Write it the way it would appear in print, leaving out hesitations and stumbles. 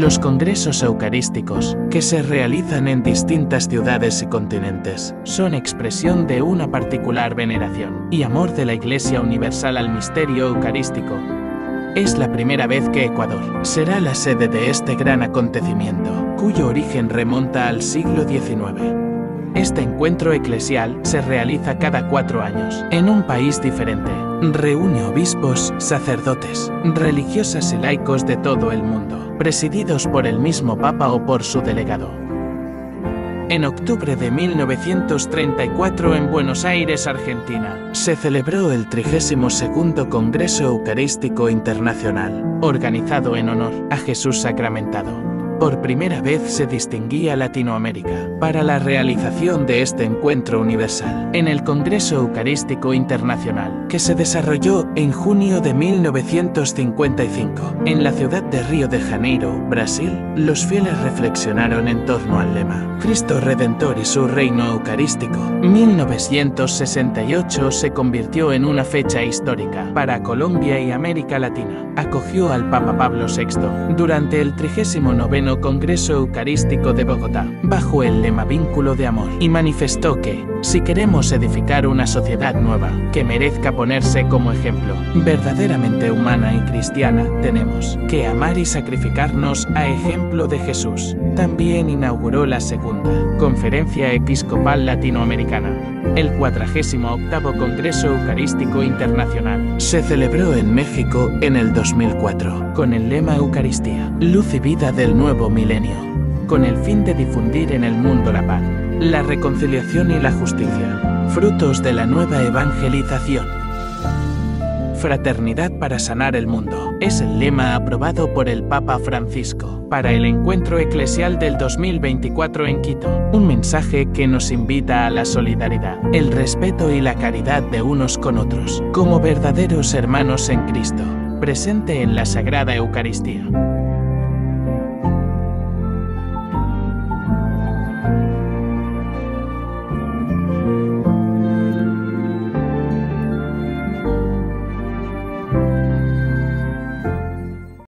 Los congresos eucarísticos, que se realizan en distintas ciudades y continentes, son expresión de una particular veneración y amor de la Iglesia Universal al misterio eucarístico. Es la primera vez que Ecuador será la sede de este gran acontecimiento, cuyo origen remonta al siglo XIX. Este encuentro eclesial se realiza cada 4 años, en un país diferente. Reúne obispos, sacerdotes, religiosas y laicos de todo el mundo, presididos por el mismo Papa o por su delegado. En octubre de 1934 en Buenos Aires, Argentina, se celebró el 32º Congreso Eucarístico Internacional, organizado en honor a Jesús sacramentado. Por primera vez se distinguía Latinoamérica para la realización de este encuentro universal en el Congreso Eucarístico Internacional, que se desarrolló en junio de 1955 en la ciudad de Río de Janeiro, Brasil. Los fieles reflexionaron en torno al lema Cristo Redentor y su reino eucarístico. 1968 se convirtió en una fecha histórica para Colombia y América Latina. Acogió al Papa Pablo VI durante el 39º Congreso Eucarístico de Bogotá, bajo el lema Vínculo de Amor, y manifestó que, si queremos edificar una sociedad nueva, que merezca ponerse como ejemplo, verdaderamente humana y cristiana, tenemos que amar y sacrificarnos a ejemplo de Jesús. También inauguró la segunda Conferencia Episcopal Latinoamericana. El 48º Congreso Eucarístico Internacional se celebró en México en el 2004, con el lema Eucaristía, luz y vida del nuevo milenio, con el fin de difundir en el mundo la paz, la reconciliación y la justicia, frutos de la nueva evangelización. Fraternidad para sanar el mundo es el lema aprobado por el Papa Francisco para el encuentro eclesial del 2024 en Quito, un mensaje que nos invita a la solidaridad, el respeto y la caridad de unos con otros, como verdaderos hermanos en Cristo, presente en la Sagrada Eucaristía.